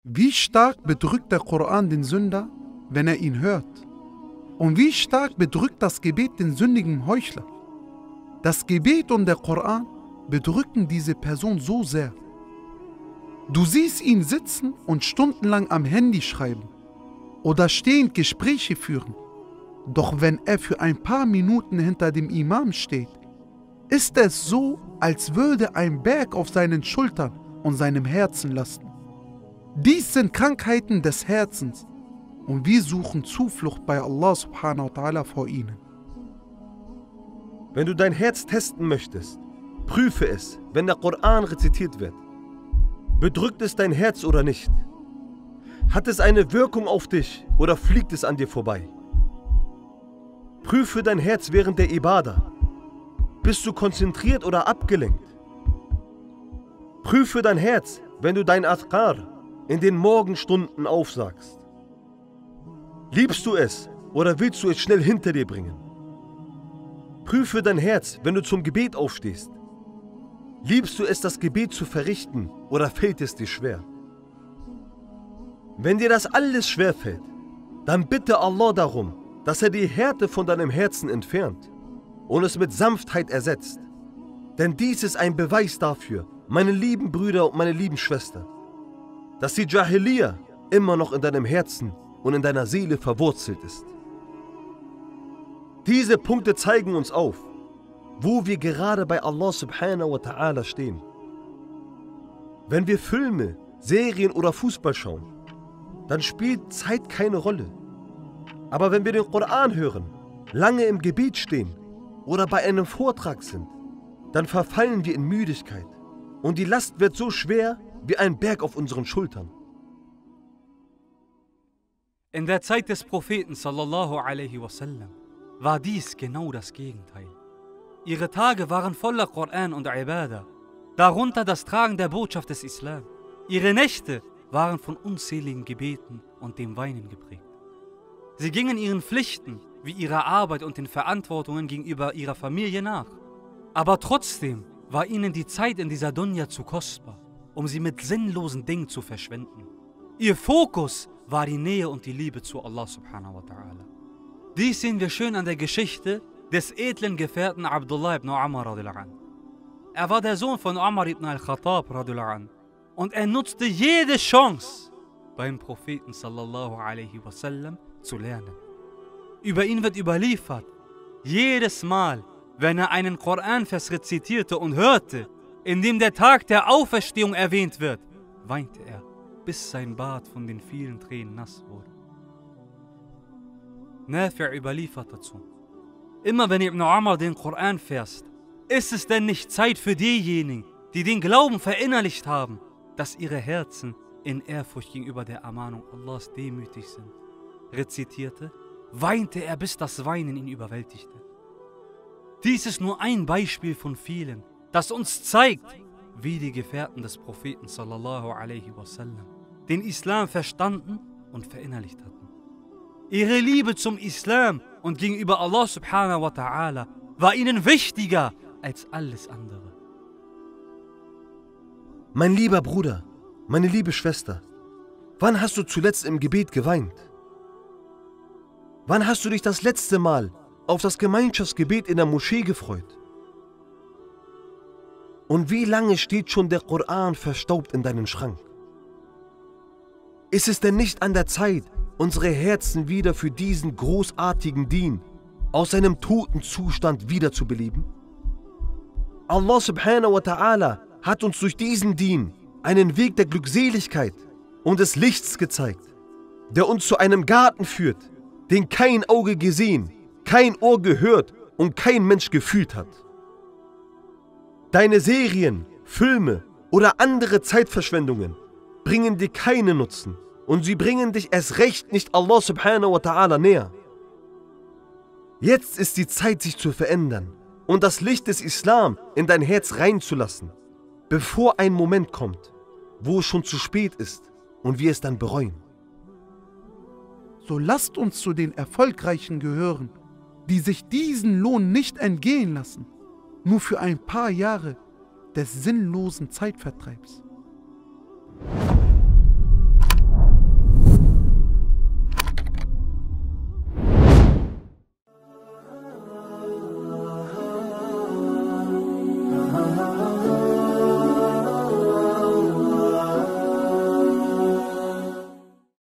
Wie stark bedrückt der Koran den Sünder, wenn er ihn hört? Und wie stark bedrückt das Gebet den sündigen Heuchler? Das Gebet und der Koran bedrücken diese Person so sehr. Du siehst ihn sitzen und stundenlang am Handy schreiben oder stehend Gespräche führen. Doch wenn er für ein paar Minuten hinter dem Imam steht, ist es so, als würde ein Berg auf seinen Schultern und seinem Herzen lasten. Dies sind Krankheiten des Herzens und wir suchen Zuflucht bei Allah subhanahu wa ta'ala vor ihnen. Wenn du dein Herz testen möchtest, prüfe es, wenn der Koran rezitiert wird. Bedrückt es dein Herz oder nicht? Hat es eine Wirkung auf dich oder fliegt es an dir vorbei? Prüfe dein Herz während der Ibadah. Bist du konzentriert oder abgelenkt? Prüfe dein Herz, wenn du dein Adhkar in den Morgenstunden aufsagst. Liebst du es oder willst du es schnell hinter dir bringen? Prüfe dein Herz, wenn du zum Gebet aufstehst. Liebst du es, das Gebet zu verrichten oder fällt es dir schwer? Wenn dir das alles schwerfällt, dann bitte Allah darum, dass er die Härte von deinem Herzen entfernt und es mit Sanftheit ersetzt. Denn dies ist ein Beweis dafür, meine lieben Brüder und meine lieben Schwestern, dass die Jahiliya immer noch in deinem Herzen und in deiner Seele verwurzelt ist. Diese Punkte zeigen uns auf, wo wir gerade bei Allah subhanahu wa ta'ala stehen. Wenn wir Filme, Serien oder Fußball schauen, dann spielt Zeit keine Rolle. Aber wenn wir den Koran hören, lange im Gebet stehen oder bei einem Vortrag sind, dann verfallen wir in Müdigkeit und die Last wird so schwer wie ein Berg auf unseren Schultern. In der Zeit des Propheten sallallahu alaihi wasallam war dies genau das Gegenteil. Ihre Tage waren voller Koran und Ibadah, darunter das Tragen der Botschaft des Islam. Ihre Nächte waren von unzähligen Gebeten und dem Weinen geprägt. Sie gingen ihren Pflichten, wie ihrer Arbeit und den Verantwortungen gegenüber ihrer Familie nach. Aber trotzdem war ihnen die Zeit in dieser Dunya zu kostbar, um sie mit sinnlosen Dingen zu verschwenden. Ihr Fokus war die Nähe und die Liebe zu Allah subhanahu wa ta'ala. Dies sehen wir schön an der Geschichte des edlen Gefährten Abdullah ibn Umar radiallahu anh. Er war der Sohn von Umar ibn al-Khattab radiallahu anh und er nutzte jede Chance, beim Propheten sallallahu alaihi wasallam zu lernen. Über ihn wird überliefert, jedes Mal, wenn er einen Koranvers rezitierte und hörte, in dem der Tag der Auferstehung erwähnt wird, weinte er, bis sein Bart von den vielen Tränen nass wurde. Nafi' überliefert dazu: Immer wenn Ibn Umar den Koran verst, ist es denn nicht Zeit für diejenigen, die den Glauben verinnerlicht haben, dass ihre Herzen in Ehrfurcht gegenüber der Ermahnung Allahs demütig sind? Rezitierte, weinte er, bis das Weinen ihn überwältigte. Dies ist nur ein Beispiel von vielen, das uns zeigt, wie die Gefährten des Propheten sallallahu alaihi wasallam den Islam verstanden und verinnerlicht hatten. Ihre Liebe zum Islam und gegenüber Allah subhanahu wa ta'ala war ihnen wichtiger als alles andere. Mein lieber Bruder, meine liebe Schwester, wann hast du zuletzt im Gebet geweint? Wann hast du dich das letzte Mal auf das Gemeinschaftsgebet in der Moschee gefreut? Und wie lange steht schon der Koran verstaubt in deinem Schrank? Ist es denn nicht an der Zeit, unsere Herzen wieder für diesen großartigen Dien aus seinem toten Zustand wiederzubeleben? Allah subhanahu wa ta'ala hat uns durch diesen Dien einen Weg der Glückseligkeit und des Lichts gezeigt, der uns zu einem Garten führt, den kein Auge gesehen, kein Ohr gehört und kein Mensch gefühlt hat. Deine Serien, Filme oder andere Zeitverschwendungen bringen dir keinen Nutzen und sie bringen dich erst recht nicht Allah subhanahu wa ta'ala näher. Jetzt ist die Zeit, sich zu verändern und das Licht des Islam in dein Herz reinzulassen, bevor ein Moment kommt, wo es schon zu spät ist und wir es dann bereuen. So lasst uns zu den Erfolgreichen gehören, die sich diesen Lohn nicht entgehen lassen, nur für ein paar Jahre des sinnlosen Zeitvertreibs.